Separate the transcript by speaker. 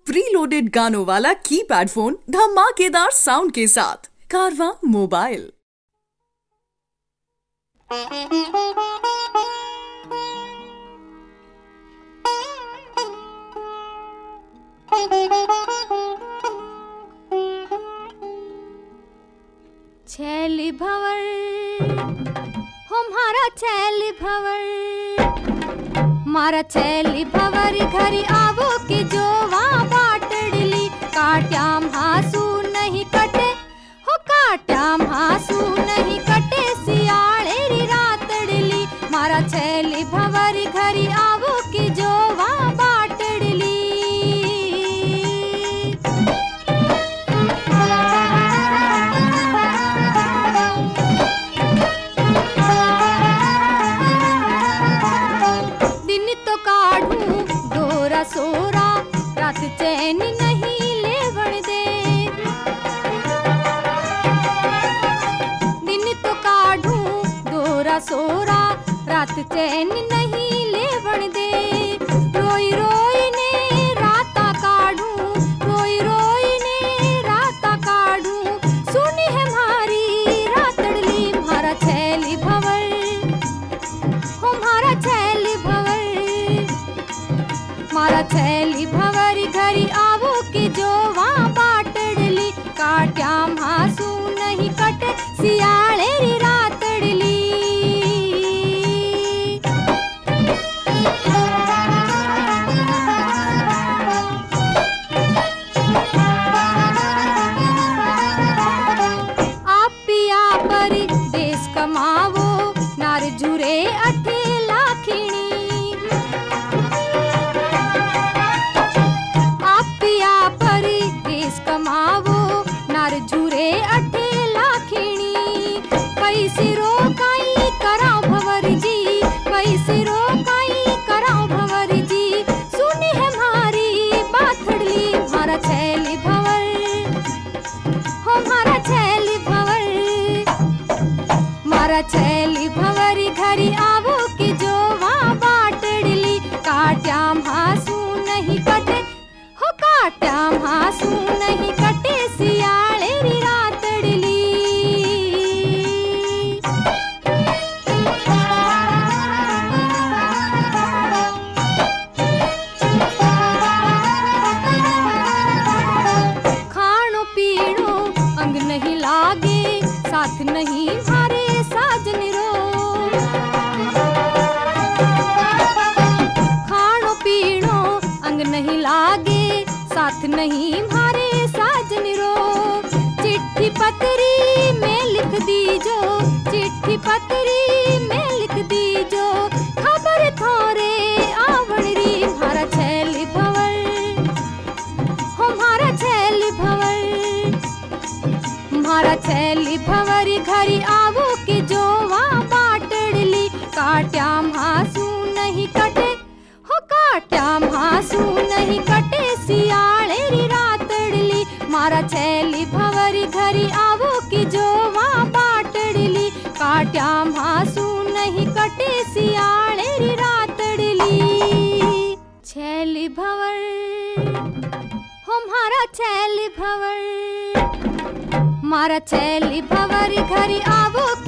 Speaker 1: Pre loaded गानों वाला keypad phone धमाकेदार साउंड के साथ कारवां मोबाइल।
Speaker 2: छैली भंवर हमारा छैली भंवर मारा छैली भंवर घरी आवो के जो वहाँ बाटड़ली काट्याम हासू नहीं कटे हो काट्याम हासू नहीं कटे सियाले री रातड़ली मारा छैली भंवर घरी आवो के जो वहाँ बाटड़ली। सोरा रात चैन नहीं लेवण दे दिन तो काढ़ू दोरा सोरा रात चैन नहीं लेवण दे रोई रोई ने राता काढ़ू रोई रोई ने राता काढ़ू सुनी है मारी रातड़ली मारा छैली भंवर हो मारा छैली भंवर मारा छैली भंवर घरी आवो के जो वहाँ बाटड़ली काट्याम हासू नहीं कटे सियाले री रातड़ली। आप पिया पर देश कमावो नार जुरे अठे लाखिणी कमावो नार झूरे अठे लाखिणी पैसे रोकाई कराओ भंवर जी पैसे रोकाई कराओ भंवर जी सुनी है मारी बाथड़ली मारा छैली भंवर हो मारा छैली भंवर मारा छैली भंवर घरी आवो के जो वहाँ बाटड़ली काट्याम हासू नहीं कटे हो काट्याम हासू नहीं कटे सियाले री रातड़ली। खाणो पीणो अंग नहीं लागे साथ नहीं मारे साजन रो खाणो पीणो अंग नहीं लागे साथ नहीं मारे साजन रो चिट्ठी पत्री में लिख दीजो चिट्ठी पत्री में लिख दीजो खबर थोरे आवण री मारा छैली भंवर हो मारा छैली भंवर मारा छैली भंवर घरी आवो के जो वहाँ बाटड़ली काट्याम हासू नहीं कटे हो काट्याम हासू नहीं कटे सियाले री रातड़ली मारा छैली भंवर घरी आवो की जो वहाँ बाटड़ली काट्याम हासू नहीं कटे सियाले री रातड़ली। छैली भंवर हो मारा छैली भंवर मारा छैली भंवर घरी आवो